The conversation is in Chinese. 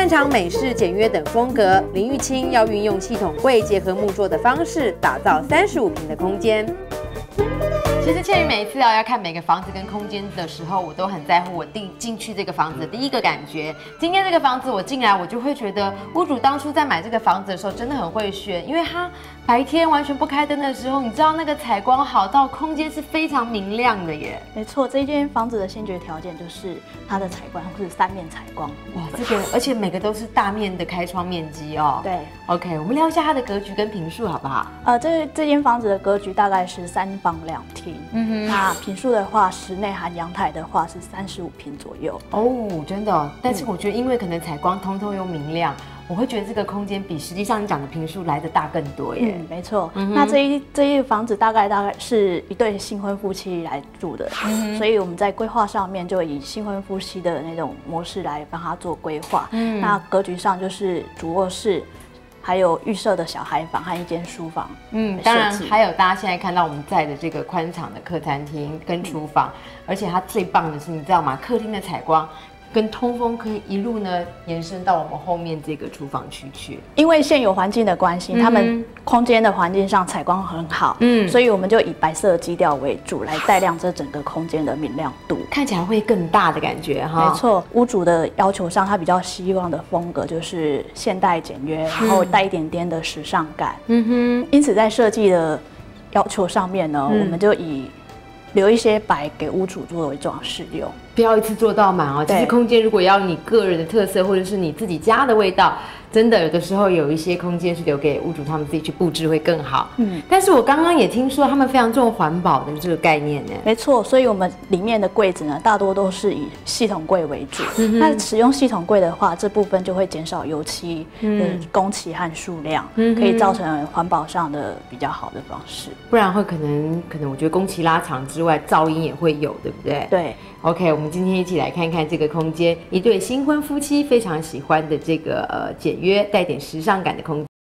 擅长美式、简约等风格，林玉清要运用系统柜结合木作的方式，打造35平的空间。 其实倩瑜每一次要看每个房子跟空间的时候，我都很在乎我进去这个房子的第一个感觉。今天这个房子我进来，我就会觉得屋主当初在买这个房子的时候真的很会选，因为他白天完全不开灯的时候，你知道那个采光好到空间是非常明亮的耶。 没错，这间房子的先决条件就是它的采光是3面采光。 哇，这个而且每个都是大面的开窗面积哦。 对 ，OK， 我们聊一下它的格局跟坪数好不好？ 这间房子的格局大概是3房2厅。 那坪数的话，室内含阳台的话是35平左右哦，真的、哦。但是我觉得，因为可能采光通透又明亮，我会觉得这个空间比实际上你讲的坪数来的大更多耶。 没错。那这一房子大概是一对新婚夫妻来住的，所以我们在规划上面就以新婚夫妻的那种模式来帮他做规划。那格局上就是主卧室。 还有预设的小孩房和一间书房， 当然还有大家现在看到我们在的这个宽敞的客餐厅跟厨房，而且它最棒的是，你知道吗？客厅的采光跟通风可以一路呢延伸到我们后面这个厨房区去。 因为现有环境的关系，他们空间的环境上采光很好，所以我们就以白色的基调为主，来带亮这整个空间的明亮度， 看起来会更大的感觉哈。 没错，屋主的要求上，他比较希望的风格就是现代简约，然后带一点点的时尚感。因此在设计的要求上面呢，我们就以留一些白给屋主作为装饰用。 不要一次做到满哦。其实空间如果要你个人的特色，或者是你自己家的味道，真的有的时候有一些空间是留给屋主他们自己去布置会更好。但是我刚刚也听说他们非常重环保的这个概念呢。 没错，所以我们里面的柜子呢，大多都是以系统柜为主。那使用系统柜的话，这部分就会减少油漆的工期和数量，可以造成环保上的比较好的方式。 不然会可能我觉得工期拉长之外，噪音也会有，对不对？ 对。 OK， 我们今天一起来看看这个空间，一对新婚夫妻非常喜欢的这个简约带点时尚感的空间。